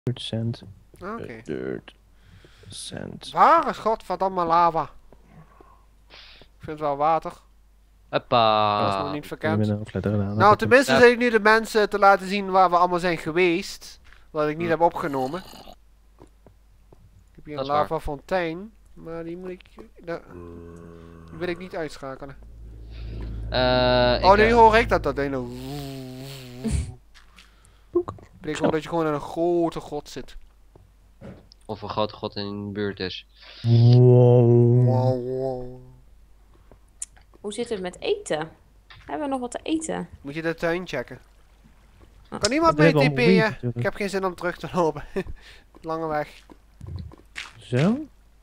Dirt sand. Oké. Dirt sand. Waar is godverdamme lava? Ik vind het wel water. Dat is nog Hoppa. niet Ik heb verkend. een hoofdletter gedaan. Nou, tenminste Ja. zit ik nu de mensen te laten zien waar we allemaal zijn geweest. Wat ik niet heb opgenomen. Ik heb hier Dat een is waar. lava fontein. Maar die moet ik... Die wil ik niet uitschakelen. Oh, nu hoor ik dat ding. Ik hoor dat je gewoon in een grote grot zit. Of een grote god in de buurt is. Wow. Wow. Hoe zit het met eten? Hebben we nog wat te eten? Moet je de tuin checken. Ah. Kan iemand We mee hebben allemaal TP'en? weed natuurlijk. Ik heb geen zin om terug te lopen. Lange weg. Zo.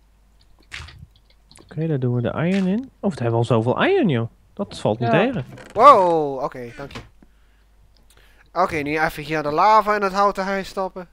Oké, daar doen we de iron in. Of we hebben al zoveel iron, joh. Dat valt niet Ja. tegen. Wow, oké, dank je. Oké, nu even hier de lava in het houten huis stoppen.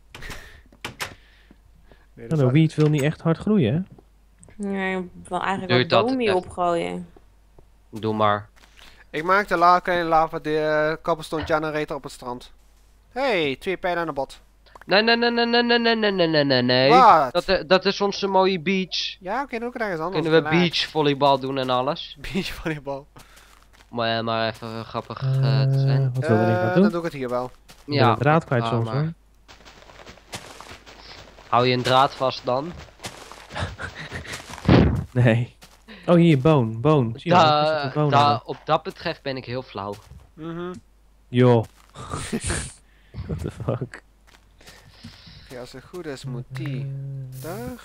Nee, Nou, de wheat wil niet echt hard groeien, hè? Nee, ik wil eigenlijk Doe wat je dat boomie echt? opgooien. Doe maar. Ik maak de kleine lava de cobblestone generator op het strand. Hey, 2 pijlen aan de bot. Nee, nee, nee, nee, nee, nee, nee, nee, nee, nee, nee, nee. Wat? Dat is onze mooie beach. Ja, oké, doe ik het ergens anders. Kunnen we relax. beachvolleybal doen en alles. Beachvolleybal. Maar even grappig te zijn. Wat wil je gaan Dan doen? doe ik het hier wel. Ja. De draad kwijt ah, soms, maar- hoor. Hou je een draad vast dan? Nee. Oh, hier, boon. Boon. Zie je wel, er zit een boon aan. Op dat betreft ben ik heel flauw. Mhm. Joh. What the fuck? Ja, als het goed is, moet die daar.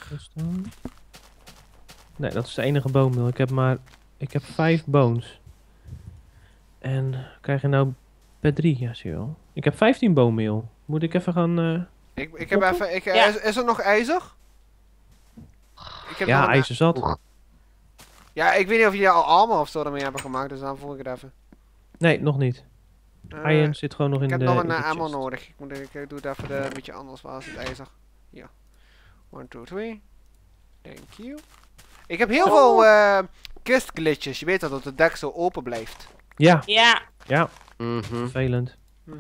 Nee, dat is de enige boommill. Ik heb 5 boons. En krijg je nou per 3? Ja, zie je wel. Ik heb 15 boommill. Moet ik even gaan... Ik heb Klopt even. Ja. Is er nog ijzer? Ik heb nog Ja, een- ijzer zat. Ja, ik weet niet of jullie al armor of zo ermee hebben gemaakt, dus dan vroeg ik het even. Nee, nog niet. Iron zit gewoon nog in ik de heb nog in een de ammo chest. nodig. Ik doe het even een beetje anders. Waar is het ijzer? Ja. 1, 2, 3. Thank you. Ik heb heel veel kistglitches. Je weet dat het dek zo open blijft. Ja, Ja, ja. Mhm. Vervelend. Mhm.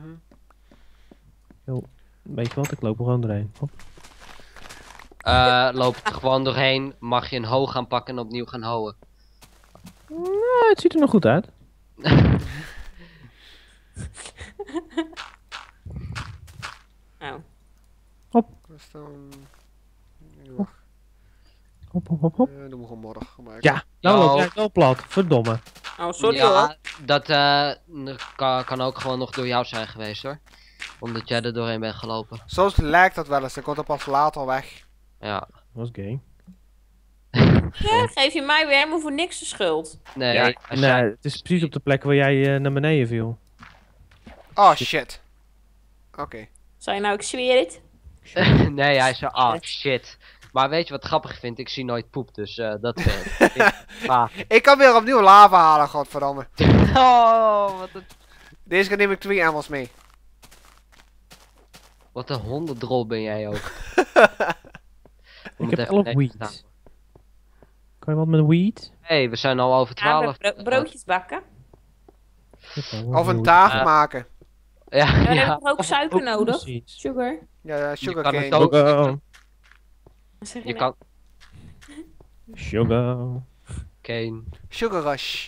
Weet je wat, ik loop er gewoon doorheen. Hop. Loop er gewoon doorheen. Mag je een hoe gaan pakken en opnieuw gaan houden. Nou, het ziet er nog goed uit. oh. Dus dan... Hop, hop, hop, hop. Doen we gewoon modder gebruiken. Ja, nou Yo. loop jij wel plat. Verdomme. Oh, sorry ja, hoor. dat kan ook gewoon nog door jou zijn geweest hoor. Omdat jij er doorheen bent gelopen. Soms lijkt dat wel eens. Dan komt het pas later weg. Ja. Dat was gay. Ja, geef je mij weer helemaal voor niks de schuld. Nee, Ja, als nee, jij- het is precies op de plek waar jij naar beneden viel. Oh shit. Oké. Zou je nou, ik zweer het. nee, hij zei, ah shit. Maar weet je wat grappig vind? Ik zie nooit poep, dus dat ah. Ik kan weer opnieuw lava halen, godverdamme. Oh, Deze keer neem ik 2 emmers mee. wat een hondendrol ben jij ook. Ik heb 11 weed. Kan je wat met weed? Hey, we zijn al over Ja, 12. broodjes bakken. Of een taart Ja. maken. Ja, Ja, dan ja. heb ik ook suiker nodig. Precies. Sugar. Ja, kan het sugarcane. ook- Sugar. Wat zeg Je nou? kan... Sugar. Kane. Sugar rush.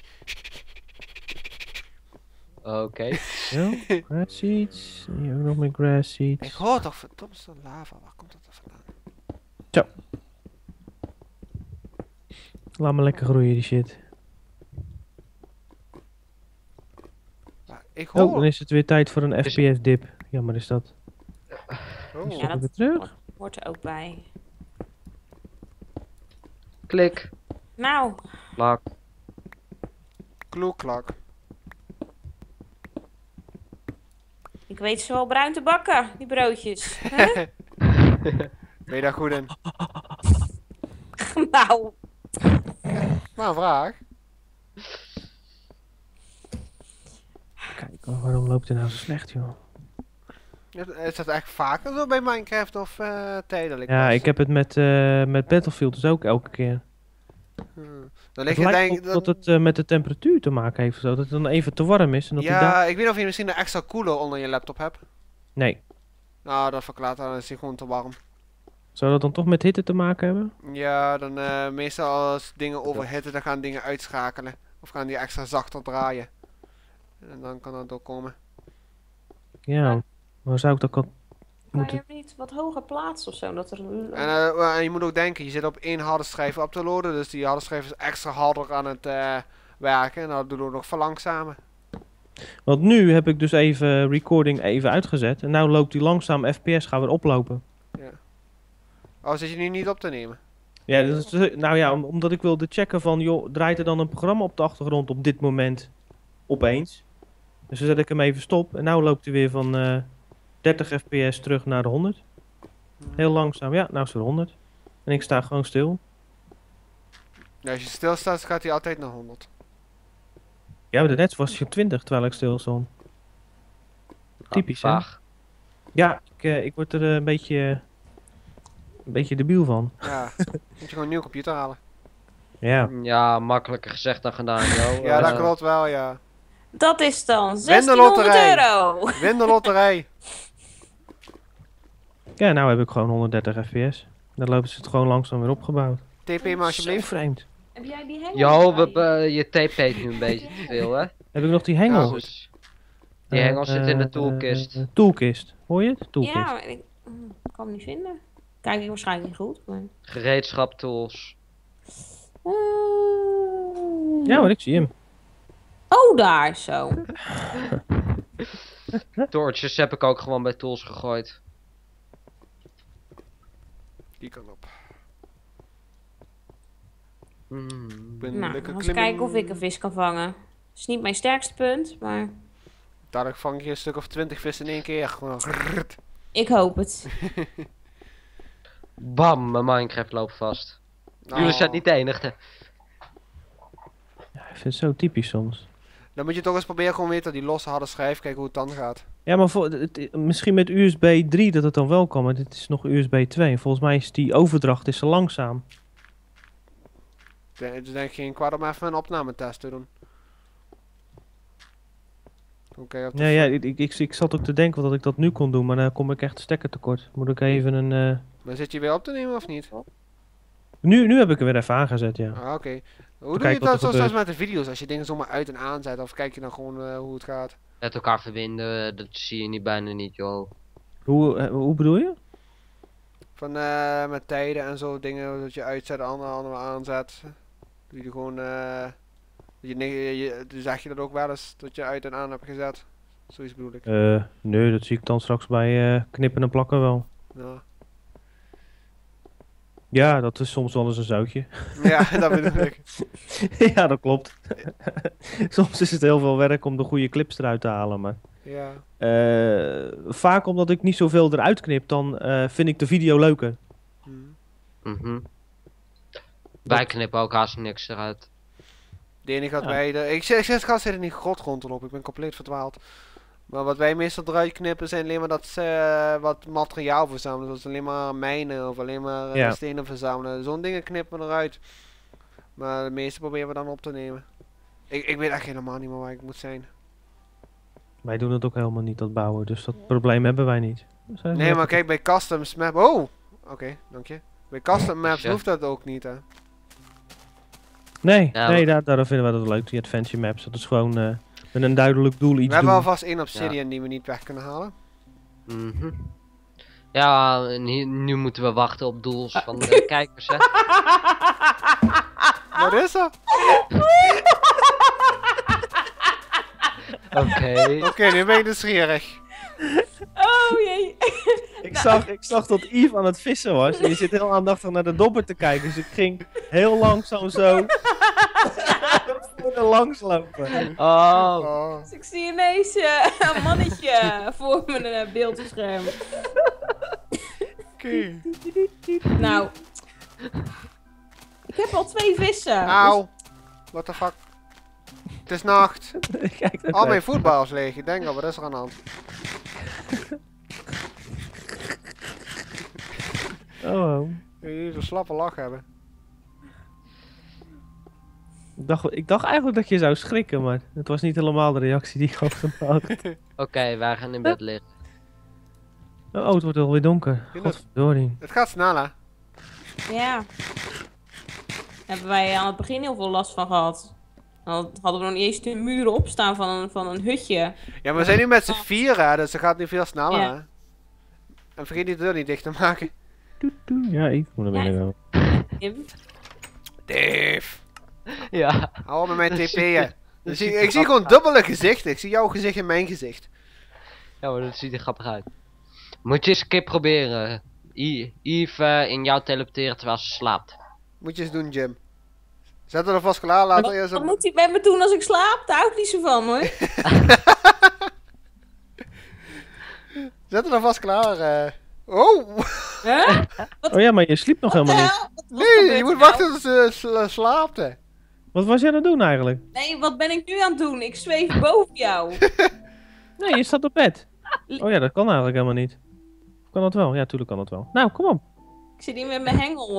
Oké. Ja, grass seeds. Hier ook nog meer grass seeds. Ik hoor toch verdomme zo'n lava. Waar komt dat er vandaan? Laat me lekker groeien, die shit. Ik Oh, dan hoor... is het weer tijd voor een Dus- FPS dip. Jammer is dat. Oh. Ja, Weer dat terug. hoort er ook bij. Klik. Nou, Plak. Kloeklak. ik weet ze wel bruin te bakken, die broodjes. Huh? Ben je daar goed in? nou, Maar een vraag. Kijk, waarom loopt het nou zo slecht, joh? Is dat echt vaker zo bij Minecraft of tijdelijk? Ja, pas? ik heb het met Battlefield dus ook elke keer. Dan Het ligt het lijkt denk op dat het met de temperatuur te maken heeft of zo. Dat het dan even te warm is en dat die daar... Ja, ik weet niet of je misschien een extra koeler onder je laptop hebt. Nee. Nou, dat verklaart, dan is hij gewoon te warm. Zou dat dan toch met hitte te maken hebben? Ja, dan meestal als dingen overhitten, dan gaan dingen uitschakelen. Of gaan die extra zachter draaien. En dan kan dat ook komen. Ja, maar zou ik dat al Kan moeten... je hem niet wat hoger plaatsen of zo? Dat er een... En je moet ook denken, je zit op één harde schijf op te loaden. Dus die harde schijf is extra harder aan het werken. En dat doen we nog verlangzamen. Want nu heb ik dus even recording even uitgezet. En nu loopt die langzaam FPS gaan weer oplopen. Oh, zit je nu niet op te nemen? Ja, dat is, nou ja, omdat ik wilde checken van, joh, draait er dan een programma op de achtergrond op dit moment opeens? Dus dan zet ik hem even stop en nu loopt hij weer van 30 fps terug naar de 100. Heel langzaam, ja, nou is het weer 100. En ik sta gewoon stil. Ja, als je stilstaat, gaat hij altijd naar 100. Ja, maar net was hij op 20 terwijl ik stil stond. Typisch, hè? Vaag. Ja, ik word er een beetje debiel van. Ja, moet je gewoon een nieuwe computer halen. Ja. Ja, makkelijker gezegd dan gedaan, joh. Ja, dat klopt wel, ja. Dat is dan Win de 1600 loterij. euro. Win de loterij. Ja, nou heb ik gewoon 130 fps. Dan lopen ze het gewoon langzaam weer opgebouwd. TP me Zo alsjeblieft. vreemd. Heb jij die hengel? Jo, erbij? je tape nu een beetje te veel, hè? Heb ik nog die hengel? Ja, goed. Dus die hengel zit in de toolkist. Toolkist. Hoor je het? Toolkist. Ja, maar ik kan hem niet vinden. Kijk ik waarschijnlijk niet goed. Maar... Gereedschap tools. Ja, maar ik zie hem. Oh, daar zo. Torches heb ik ook gewoon bij tools gegooid. Die kan op. Mm. Ik ben Nou, lekker eens klimmen. kijken of ik een vis kan vangen. Is niet mijn sterkste punt, maar Dadelijk vang je een stuk of 20 vissen in één keer. Gewoon grrrt. ik hoop het. Bam, mijn Minecraft loopt vast. Nou, Jullie zijn niet de enige. Ja, ik vind het zo typisch soms. Dan moet je toch eens proberen gewoon weer tot die losse harde schijf. Kijken hoe het dan gaat. Ja, maar misschien met USB 3 dat het dan wel kan, maar dit is nog USB 2. En volgens mij is die overdracht is zo langzaam. Dus denk ik geen kwaad om even een opnametest te doen. Oké, Ja, ja, ik zat ook te denken dat ik dat nu kon doen, maar dan kom ik echt stekker tekort. Moet ik even een... Maar zit je weer op te nemen of niet? Nu heb ik er weer even aangezet, ja. Ah, oké. Hoe doe Kijk je wat dat er zo gebeurt. straks met de video's? Als je dingen zomaar uit en aanzet? Of kijk je dan gewoon hoe het gaat? Met elkaar verbinden, dat zie je niet bijna niet, joh. Hoe bedoel je? Van met tijden en zo dingen dat je uitzet, andere aanzet. Doe je gewoon zeg je dat ook wel eens dat je uit en aan hebt gezet? Zoiets bedoel ik. Nee, dat zie ik dan straks bij knippen en plakken wel. Ja, Ja, dat is soms wel eens een zoutje. ja dat bedoel ik. Ja, dat klopt. Soms is het heel veel werk om de goede clips eruit te halen, maar... Ja. Vaak omdat ik niet zoveel eruit knip, dan vind ik de video leuker. Hm. Mhm. Wij knippen ook haast niks eruit. De enige wat Ja. wij... Ik zit gast in die grot rond te lopen. Ik ben compleet verdwaald. Maar wat wij meestal eruit knippen zijn alleen maar dat ze wat materiaal verzamelen. Zoals alleen maar mijnen of alleen maar Ja. stenen verzamelen. Zo'n dingen knippen we eruit. Maar de meeste proberen we dan op te nemen. Ik weet echt helemaal niet meer waar ik moet zijn. Wij doen het ook helemaal niet, dat bouwen, dus dat probleem hebben wij niet. We zijn Nee, lekker- maar kijk bij customs map... Oh! Oké, dank je. Bij custom maps Ja. hoeft dat ook niet, hè. Nee, Ja, nee daar vinden we dat leuk, die adventure maps. Dat is gewoon met een duidelijk doel iets We hebben doen. alvast één obsidian die we niet weg kunnen halen. Mhm. Ja, en nu moeten we wachten op doels van de kijkers, hè. Wat is er? Oké. Oké, nu ben ik nieuwsgierig. Oh jee. Ik zag dat Yves aan het vissen was. En je zit heel aandachtig naar de dobber te kijken. Dus ik ging heel langzaam zo er langs lopen. Oh. Oh. Dus ik zie ineens een mannetje voor mijn beeldscherm. Oké. Nou. Ik heb al 2 vissen. Auw. What the fuck. Het is nacht. Kijk, daar Al mijn voetbal is leeg. Ik denk al, wat is er aan de hand? Oh. Je moet een slappe lach hebben. Ik dacht eigenlijk dat je zou schrikken, maar het was niet helemaal de reactie die ik had gemaakt. Oké, wij gaan in bed liggen. Oh, het wordt alweer donker. Ja, dat- Godverdorie. Het gaat sneller. Ja. Hebben wij aan het begin heel veel last van gehad. Dan hadden we nog niet eens de muren opstaan van een hutje. Ja, maar we zijn nu met z'n vieren, dus dat gaat nu veel sneller. Ja. Hè? En vergeet niet de deur niet dicht te maken. Ja, ik moet er binnen gaan. Dave, Ja. hou op met mijn Dat TP'en. ziet er- Ik ziet zie, er ik zie grappig gewoon dubbele gezichten. Ik zie jouw gezicht en mijn gezicht. Ja, maar dat ziet er grappig uit. Moet je eens een keer proberen. Yves in jou teleporteren terwijl ze slaapt. Moet je eens doen, Jim. Zet er alvast klaar, later eerst Wat op. moet hij met me doen als ik slaap? Daar hou ik niet zo van hoor. Zet er alvast klaar. Oh! Huh? Oh ja, maar je sliep nog helemaal niet. Wat Nee, gebeurt je moet er wachten nou? tot ze slaapt. Hè. Wat was jij aan het doen eigenlijk? Nee, wat ben ik nu aan het doen? Ik zweef boven jou. Nee, je zat op bed. Oh ja, dat kan eigenlijk helemaal niet. Kan dat wel? Ja, tuurlijk kan dat wel. Nou, kom op. Ik zit hier met mijn hengel.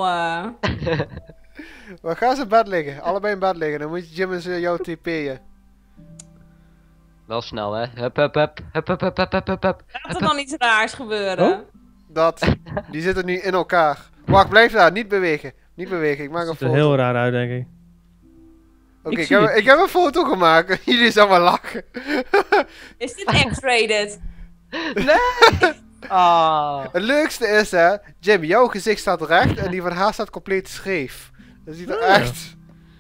We gaan ze in bed liggen. Allebei in bed liggen. Dan moet je Jim eens jou TP'en. Wel snel, hè? Hup, hup, hup. Hup, hup, hup, hup, hup, hup, hup. Gaat er dan iets raars gebeuren? Oh? Dat. Die zitten nu in elkaar. Wacht, blijf daar. Niet bewegen. Niet bewegen. Ik maak een Het ziet er foto. heel raar uit, denk ik. Oké, Ik ik, zie het. ik heb een foto gemaakt. Jullie zijn maar lachen. Is dit X-rated? Ah. Het leukste is, hè. Jim, jouw gezicht staat recht en die van haar staat compleet scheef. Dat ziet er Ah. echt...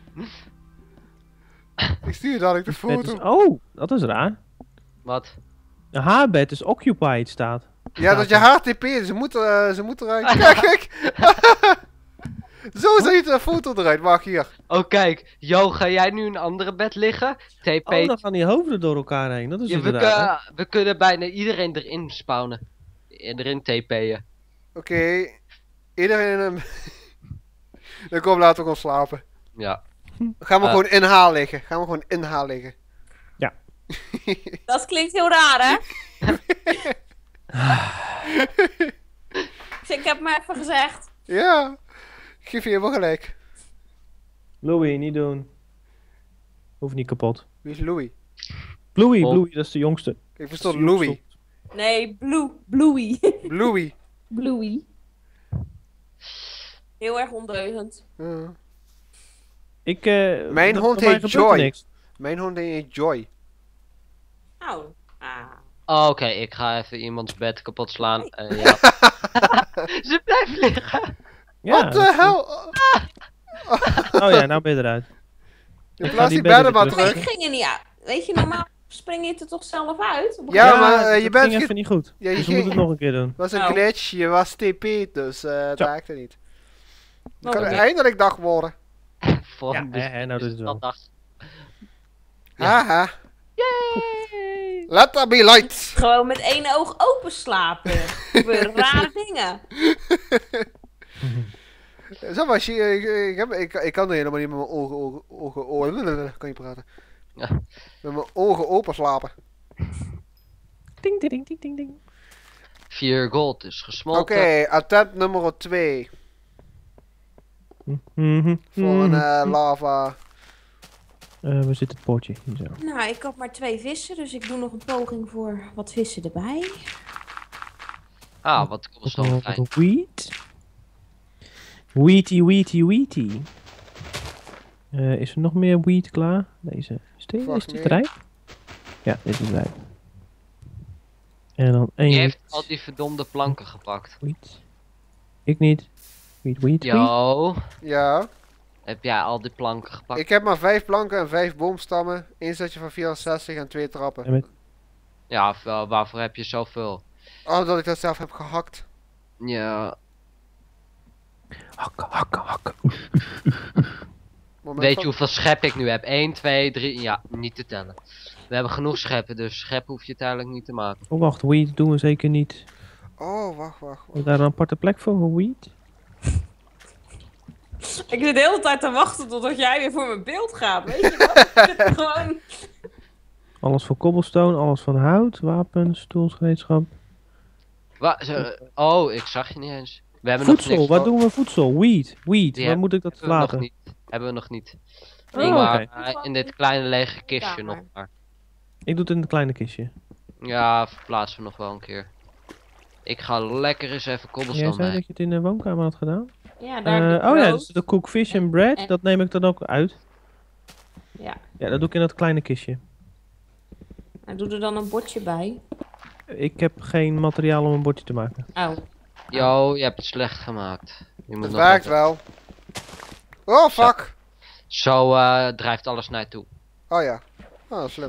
Ik stuur je dadelijk de Het foto. is, oh, dat is raar. Wat? Een haarbed is occupied staat. Ja, dat je haar TP, ze moet eruit. Kijk, kijk. Zo ziet de foto eruit. Wacht, hier. Oh, kijk. Jo, ga jij nu in een andere bed liggen? TP. Oh, dan gaan die hoofden door elkaar heen. Dat is Ja, inderdaad. we kunnen bijna iedereen erin spawnen. Erin TP'en. Oké. Iedereen in een... Dan kom, laten we gewoon slapen. Ja. Gaan we gewoon in haar liggen. Gaan we gewoon in haar liggen. Dat klinkt heel raar, hè? Dus ik heb maar even gezegd. Ja. Ik geef je helemaal gelijk. Louis, niet doen. Hoeft niet kapot. Wie is Louis? Louis, Oh. Louis, dat is de jongste. Ik verstond Louis. Nee, Bluey. Louis. Bluey. Heel erg ondeugend. Ja. Ik, Mijn dat- hond bij mij heet gebeurt er Joy. niks. Mijn hond heet Joy. Oh. Ah. Oh, oké, ik ga even iemands bed kapot slaan. Ja. Ze blijft liggen. Ja, Wat de dat- hel? Oh ja, nou ben je eruit. Je Ik ga plaatst die die bedden bedden maar weer terug. Ik ging er niet uit. Weet je, normaal spring je er toch zelf uit? Op een Ja, gegeven maar, dat je bent ging ge- even niet goed. Ja, je Dus we ging- moeten het nog een keer doen. was een Oh. glitch, je was TP, dus dat raakte niet. Het kan Oké. eindelijk dag worden. Volgende Ja, nou, dat is wel. dag. Ja. Haha. Let there be light. Gewoon met één oog open slapen. Er gebeuren rare dingen. Zeg maar, ik kan er helemaal niet met mijn ogen, kan je praten. Ja. Met mijn ogen open slapen. Ding, ding, ding, ding, ding, ding. 4 gold is Oké, gesmolten. attempt nummer 2. Mhm, Voor een mhm. lava. Waar zit het potje? Hier zo. Nou, ik had maar 2 vissen, dus ik doe nog een poging voor wat vissen erbij. Ah, wat cobblestone Wat fijn. een wheat. Wheaty, wheaty, wheaty. Is er nog meer wheat klaar? Deze. Wacht, Is dit nee. rijp? Ja, dit is rijp. En dan één Wie heeft wheat. al die verdomde planken gepakt? Wheat. Ik niet. Wheat, wheat, wheat. Yo, Ja. heb jij al die planken gepakt? Ik heb maar 5 planken en 5 boomstammen. Eén setje van 64 en 2 trappen. En met- Ja, waarvoor heb je zoveel? Oh, dat ik dat zelf heb gehakt. Ja, Hakken, hakken, hakken. Moment weet van- je hoeveel schep ik nu heb? 1, 2, 3, ja, niet te tellen. We hebben genoeg scheppen, dus schep hoef je uiteindelijk niet te maken. Oh, wacht. Wheat doen we zeker niet. Oh, wacht. Is daar een aparte plek voor wheat? Ik zit de hele tijd te wachten totdat jij weer voor mijn beeld gaat. Weet je wat? Ik zit er gewoon... Alles voor cobblestone, alles van hout, wapens, toolsgereedschap. Oh, ik zag je niet eens. We hebben nog Voedsel, niks. wat doen we voedsel? Wheat, wheat. Die Waar moet ik dat Hebben we nog laten? niet. Hebben we nog niet. Oh, maar oké. in dit kleine lege kistje Kamer. nog maar. Ik doe het in het kleine kistje. Ja, verplaatsen we nog wel een keer. Ik ga lekker eens even Jij cobblestone zei mee. dat je het in de woonkamer had gedaan? Ja, daar heb ik Oh ja, brood. dus de cook fish and bread, en- dat neem ik dan ook uit. Ja. Ja, dat doe ik in dat kleine kistje. En doe er dan een bordje bij. Ik heb geen materiaal om een bordje te maken. Oh. Yo, je hebt het slecht gemaakt. Je moet Het nog werkt even- wel. Oh, fuck. Zo drijft alles naar je toe. Oh ja. Oh, slim.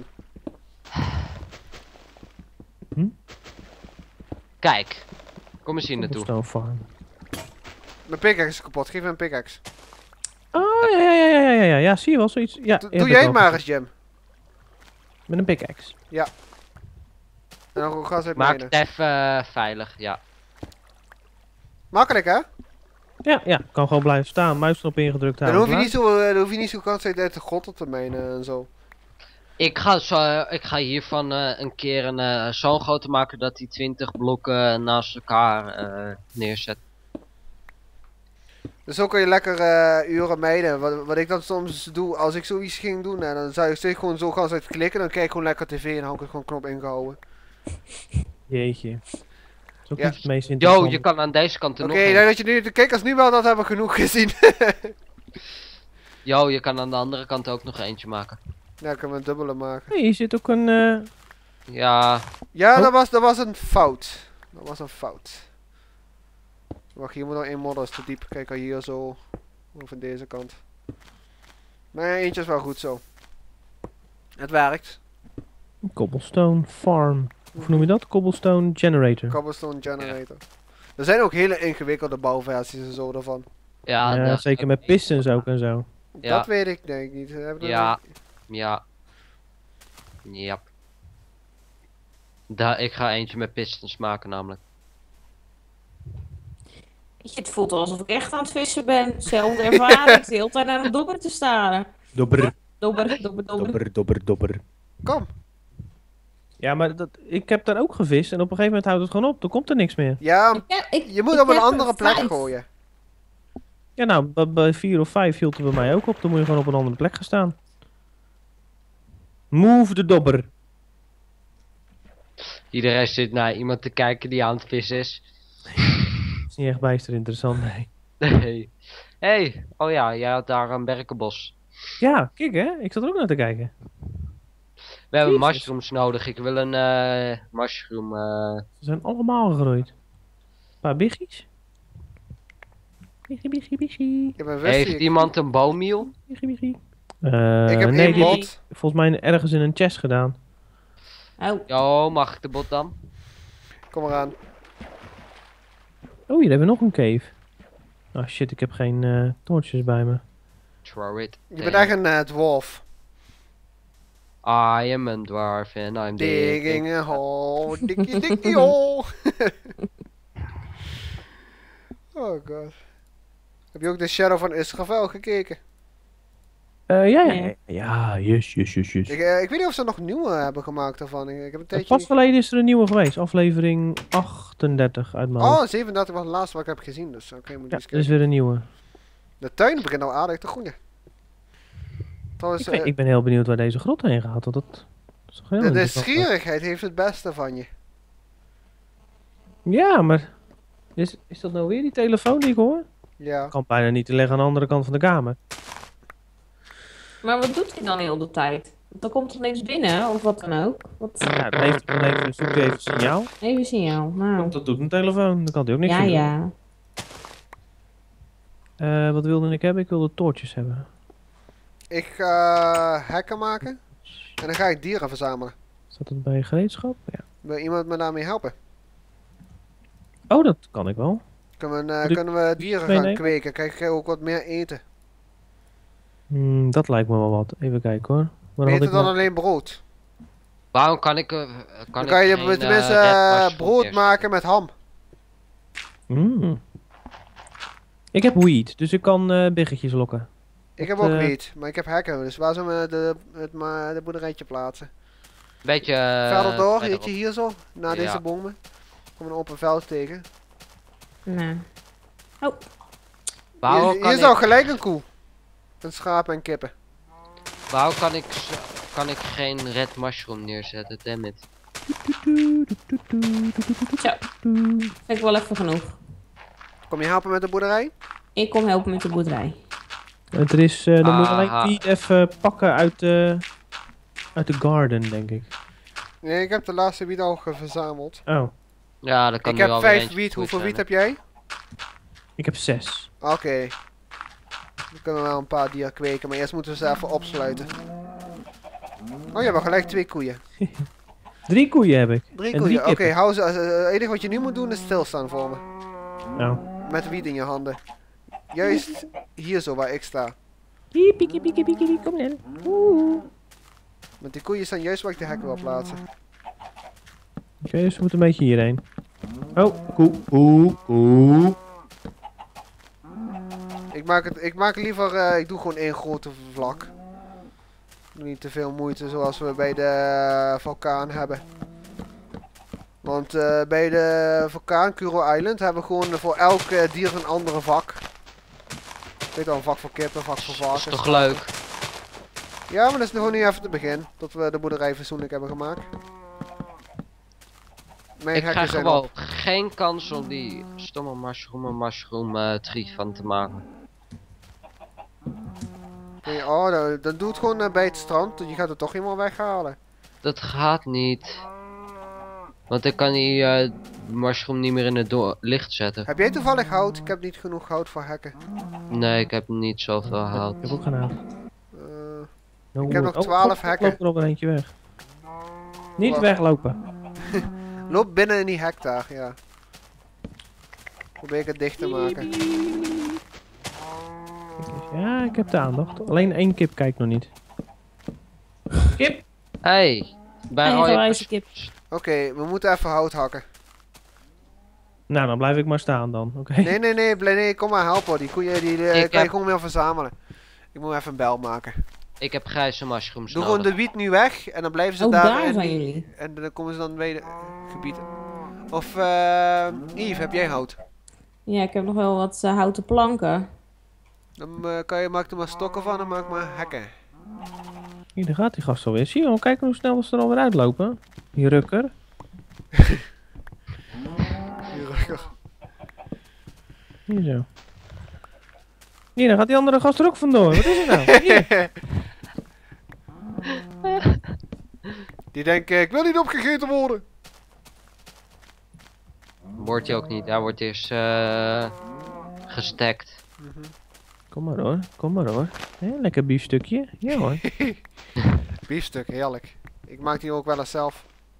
Kijk. Kom eens hier naartoe. Cobblestone farm. Mijn pickaxe is kapot. Geef me een pickaxe. Oh ja, zie je wel zoiets? Ja, Doe jij het maar eens, Jim. Met een pickaxe. En dan gaan ze het Maak mijnen. het even veilig, ja. Makkelijk, hè? Ja, kan gewoon blijven staan. Muisknop ingedrukt Dan houden. hoef je niet zo kans uit de grotten te mijnen en zo. Ik ga hiervan een keer een zo'n grote maken dat hij 20 blokken naast elkaar neerzet. Dus zo kun je lekker uren mijnen. Wat ik dan soms doe, als ik zoiets ging doen, dan zou ik gewoon zo gaan uit klikken. Dan kijk ik gewoon lekker tv en dan hou ik gewoon knop ingehouden. Jeetje. Dat is ook Ja. niet het meest Yo, interessante. je kan aan deze kant er Oké, nog ik een. denk dat je nu, de kijkers nu wel dat hebben genoeg gezien. Yo, je kan aan de andere kant ook nog eentje maken. Ja, ik kan een dubbele maken. Hey, hier zit ook een... Ja, Ja, Oh. dat was een fout. Dat was een fout. Wacht, hier moet nog één modder, is te diep. Kijk al hier zo. Over deze kant. Maar eentje is wel goed zo. Het werkt. cobblestone farm. Hoe noem je dat? Cobblestone generator. Cobblestone generator. Er zijn ook hele ingewikkelde bouwversies en zo daarvan. ja, Ja, dat- zeker met pistons ook en zo. Ja. Dat weet ik denk ik niet. Hebben we Ja. Ja. Ja. Ik ga eentje met pistons maken namelijk. Het voelt alsof ik echt aan het vissen ben. Zelfde ervaring. De hele tijd naar een dobber te staren. Dobber, Dobber. dobber. Kom. Ja, maar ik heb daar ook gevist en op een gegeven moment houdt het gewoon op. Dan komt er niks meer. Ja, je moet op een andere plek gooien. gooien. Ja, nou, bij 4 of 5 hield het bij mij ook op. Dan moet je gewoon op een andere plek gaan staan. Move de dobber. Iedereen zit naar iemand te kijken die aan het vissen is. Dat is niet echt bijster interessant, nee. Nee. Hey, oh ja, jij had daar een berkenbos. Ja, kijk hè. Ik zat er ook naar te kijken. We hebben Jezus. mushrooms nodig. Ik wil een mushroom. Ze zijn allemaal gegroeid. Een paar biggies. Biggie. Ik heb een Heeft westie. iemand een boommeal? Biggie. Ik heb nee, één die heb ik bot. volgens mij ergens in een chest gedaan. Oh, Yo, mag ik de bot dan? Kom eraan. Oh, hier hebben we nog een cave. Oh shit, ik heb geen toortjes bij me. Throw it. Je bent echt een dwarf. I am a dwarf and I'm Digging a hole. Dikkie hole. Oh god. Heb je ook de Shadow van Israël gekeken? Ja, yes. Ik weet niet of ze nog nieuwe hebben gemaakt daarvan. Ik heb een tijdje... Pas geleden is er een nieuwe geweest. Aflevering 38 uit mijn hoofd. Oh, 37 was het laatste wat ik heb gezien. Dus oké, moet je Ja, eens er is kijken. weer een nieuwe. De tuin begint al aardig te groeien. Trouwens, Ik ben heel benieuwd waar deze grot heen gaat. Want dat is toch heel de interessant. schierigheid heeft het beste van je. Ja, maar... Is dat nou weer die telefoon die ik hoor? Ja. Kan bijna niet te leggen aan de andere kant van de kamer. maar wat doet hij dan heel de tijd? Dan komt er niks binnen, of wat dan ook. Wat? Ja, dan heeft hij gewoon even een signaal. Even signaal. Nou. Dat doet een telefoon. Dan kan hij ook niks Ja, doen. ja. Wat wilde ik hebben? Ik wilde toortjes hebben. Ik ga hekken maken. En dan ga ik dieren verzamelen. Staat dat bij gereedschap? Ja. Wil iemand me daarmee helpen? Oh, dat kan ik wel. Kunnen Moet ik we dieren gaan meenemen? kweken? Krijg ik ook wat meer eten. Dat lijkt me wel wat. Even kijken hoor. Maar had Beter ik dan nou- alleen brood. Waarom kan ik... Dan kan kan je ik geen, tenminste red mushroom brood eerst? maken met ham. Ik heb weed, dus ik kan biggetjes lokken. Ik heb Wat, ook wiet, maar ik heb hekken. Dus waar zullen we de boerderijtje plaatsen? Beetje... Verder door, verderop. eentje hier zo. Na Ja. deze bomen. Kom een open veld tegen. Nou. Waarom Hier kan is al ik... gelijk een koe. Een schapen en kippen. Waarom kan ik geen red mushroom neerzetten? Damn it. Zo. Vind ik wel even genoeg. Kom je helpen met de boerderij? Ik kom helpen met de boerderij. Er is, dan moet je alleen Aha. die even pakken uit de garden, denk ik. Nee, ik heb de laatste wiet al verzameld. Oh, Ja, dat kan Ik nu heb wel weer 5 eentje wiet. goed Hoeveel zijn, wiet hè. heb jij? ik heb 6. Oké. We kunnen wel een paar dieren kweken, maar eerst moeten we ze even opsluiten. Oh, je hebt wel gelijk 2 koeien. 3 koeien heb ik. 3 En koeien. 3 Oké, kippen. hou ze. Het enige wat je nu moet doen is stilstaan voor me. Nou. Met wiet in je handen. Juist hier zo waar ik sta. Kiepie, kiepie, kiepie, kiepie, kom in. Oeh. Want die koeien staan juist waar ik de hekken wil plaatsen. Oké, dus we moeten een beetje hierheen. Oh, koe. Ik maak liever, ik doe gewoon één grote vlak. Niet te veel moeite zoals we bij de vulkaan hebben. Want bij de vulkaan, Kuro Island, hebben we gewoon voor elk dier een andere vak. Ik weet al, een vak voor kippen, een vak voor Dat is varkens. toch leuk? Ja, maar dat is nog niet even te begin. Tot we de boerderij fatsoenlijk hebben gemaakt. Mijn Ik hekken krijg zijn gewoon op. geen kans om die stomme mushroom tree van te maken. Nee, oh, dan doe het gewoon bij het strand. Je gaat het toch helemaal weghalen. Dat gaat niet. Want ik kan die mushroom niet meer in het licht zetten. Heb jij toevallig hout? Ik heb niet genoeg hout voor hekken. Nee, ik heb niet zoveel hout. Ik heb ook geen hout. Ik heb nog 12 hekken. Loop er al een eentje weg. Niet Wat? weglopen. Loop binnen in die hek daar, ja. Probeer ik het dicht te maken. Ja, ik heb de aandacht. Alleen 1 kip kijkt nog niet. Kip! Hey, bij rode Eigenwijze kip. Oké, we moeten even hout hakken. Nou, dan blijf ik maar staan dan. Oké. Nee, kom maar helpen. Die koeien die Ik kan je heb- gewoon weer verzamelen. Ik moet even een bel maken. Ik heb grijze mushrooms Doe gewoon nodig. de wiet nu weg en dan blijven ze Oh, daar. daar in zijn die- jullie. En dan komen ze dan bij de gebieden. Of Yves, heb jij hout? Ja, ik heb nog wel wat houten planken. Dan maak er maar stokken van en maak maar hekken. Hier, daar gaat die gast alweer. Zie je wel, kijk hoe snel ze er alweer uitlopen. Die rukker. Hier zo. Hier, dan gaat die andere gast er ook vandoor. Wat is er nou? Hier. Die denken, ik wil niet opgegeten worden. Wordt hij ook niet, hij wordt eerst gestekt. Kom maar hoor. Hè, lekker biefstukje. Ja hoor. Biefstuk, heerlijk. Ik maak die ook wel eens zelf.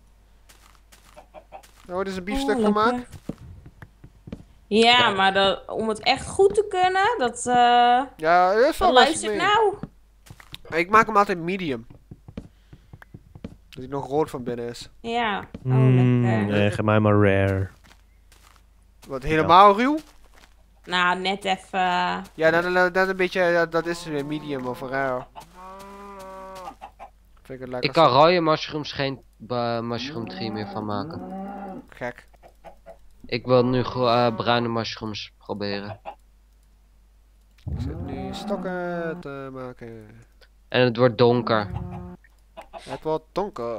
Nou, dit is een biefstuk Oh, gemaakt. lekker. Ja, maar om het echt goed te kunnen, dat... Ja, dat is wel luister mee. nou. Ik maak hem altijd medium. Dat hij nog rood van binnen is. Ja. Oh, lekker. Nee, geef mij maar rare. Wat helemaal ruw? Nou, net even... Ja, dat een beetje, dat is weer medium of rare. Vind ik het lekker. Ik kan rode mushrooms geen mushroom tree meer van maken. Gek. Ik wil nu bruine mushrooms proberen. Ik zit nu stokken te maken. En het wordt donker. Het wordt donker.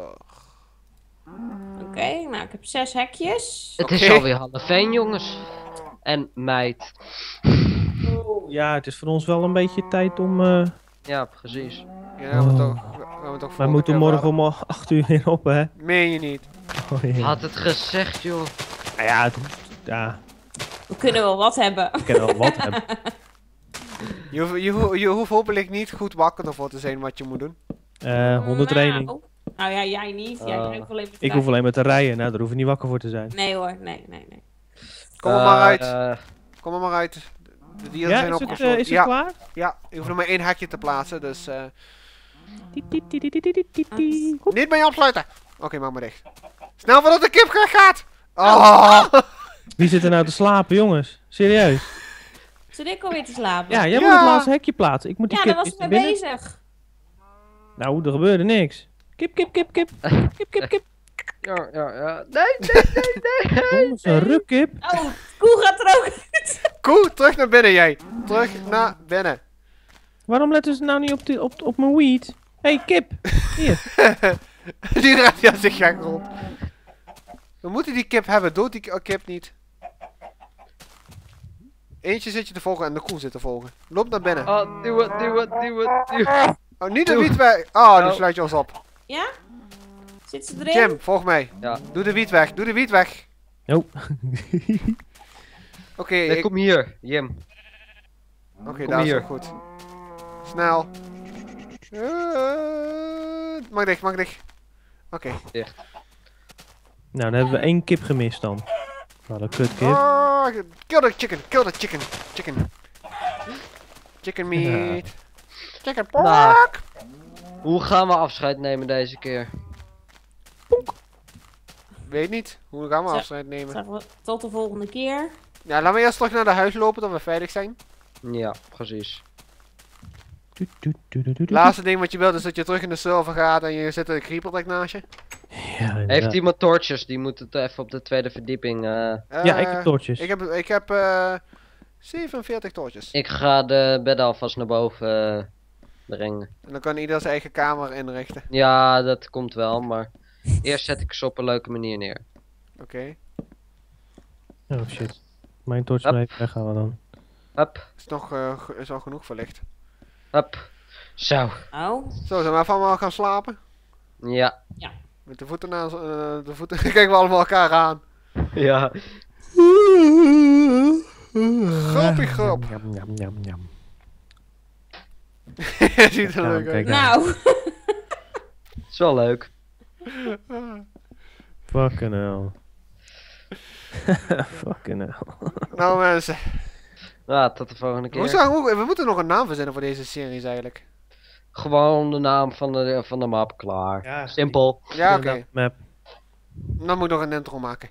Oké, nou, ik heb 6 hekjes. Het is Oké. alweer Halloween, jongens. En meid. Ja, het is voor ons wel een beetje tijd om... Ja, precies. Ja, gaan we Oh. toch. Gaan we toch wij volgende moeten keer morgen om 8 uur weer op, hè? Meen je niet? Oh, ja. Had het gezegd, joh. Nou ja, ja, We kunnen wel wat hebben. ik kan wel wat hebben. Je hoeft hopelijk niet goed wakker ervoor te zijn wat je moet doen. 100 training. Nou ja, jij niet. Jij Oh. krijgt alleen maar Ik hoef alleen maar te rijden. Nou, daar hoef je niet wakker voor te zijn. Nee hoor, nee. Kom er maar uit. Eh, Kom er maar uit. De dieren Ja, zijn is het, opgesloten. is het ja, klaar? ja, je hoeft nog maar 1 hekje te plaatsen, dus Tiet, tiet, tiet, tiet, tiet, tiet, tiet. Goed. niet bij je opsluiten. Oké, maak maar dicht. Snel voordat de kip gaat! Oh! Wie zit er nou te slapen, jongens? Serieus? Zit ik alweer te slapen? Ja, jij Ja. moet het laatste hekje plaatsen. Ik moet die Ja, kip daar was ik eerst mee binnen. bezig. Nou, er gebeurde niks. Kip, kip, kip, kip. Kip, kip, kip. ja. Nee. Oh, zo'n rukkip. Oh, koe gaat er ook uit. Koe, terug naar binnen jij. Terug naar binnen. Waarom letten ze nou niet op mijn weed? Hey, kip. Hier. Die rent ja zich gek rond. We moeten die kip hebben. Dood die kip niet. Eentje zit je te volgen en de koe zit te volgen. Loop naar binnen. Oh, doe het. Oh, niet de wiet weg. Oh, die Oh. sluit je ons op. Ja? Zit ze erin? Jim, volg mij. Ja. Doe de wiet weg. Doe de wiet weg. Nope. Oké, Nee, kom hier, Jim. Oké, kom daar is hier. het goed. Snel. Mag dicht, mag dicht. Oké. Nou, dan hebben we 1 kip gemist dan. Wat een kutkip. Oh, kill the chicken, kill the chicken. Chicken. Chicken meat. Chicken pork. Nou. Hoe gaan we afscheid nemen deze keer? Weet niet. Hoe gaan we Zo. afscheid nemen? Zeggen we tot de volgende keer. Ja, laten we eerst terug naar de huis lopen dat we veilig zijn. Ja, precies. Laatste ding wat je wilt is dat je terug in de server gaat en je zit een creeper direct naast je. Ja, Heeft iemand torches? Die moeten het even op de tweede verdieping. Ja, ik heb torches. Ik heb 47 torches. Ik ga de bedden alvast naar boven brengen. En dan kan ieder zijn eigen kamer inrichten. Ja, dat komt wel, maar eerst zet ik ze op een leuke manier neer. Oké. Oh shit. Mijn torch Hup. even weghalen dan. Hup, Is al genoeg verlicht. hup. Zo. Oh. Zo, zijn we even allemaal gaan slapen? Ja. Met de voeten aan de voeten. Kijken we allemaal elkaar aan. Ja. Grappig grap. Jam, jam, jam, jam. Ziet er Ja, leuk uit. kijk. Nou. Is wel leuk. Fucking hell. Fucking hell. Nou mensen. Ja, tot de volgende keer. We moeten nog een naam verzinnen voor deze series eigenlijk. Gewoon de naam van de map, klaar. Ja, Simpel. Ja, oké. Map. Dan moet ik nog een intro maken.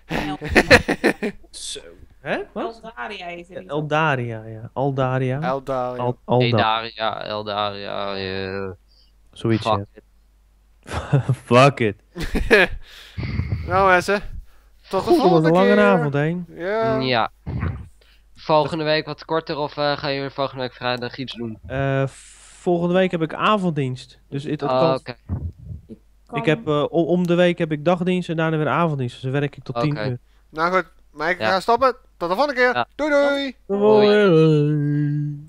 Zo. Hè? Wat? Eldaria heet het. Eldaria, ja. Aldaria. Eldaria. Alda. Eldaria, Eldaria. Zoiets, Fuck ja. it. Fuck it. Nou mensen. Tot de Oeh, dat was volgende een lange keer. avond, hè? Ja. Ja. Volgende week wat korter of gaan jullie volgende week vrijdag iets doen? Volgende week heb ik avonddienst. Dus het Oh, kan. oké. Ik heb om de week heb ik dagdienst en daarna weer avonddienst. Dus dan werk ik tot 10 Oké. uur. Nou goed. Maar ik Ja. ga stoppen. Tot de volgende keer. Ja. Doei doei. Doei. Doei.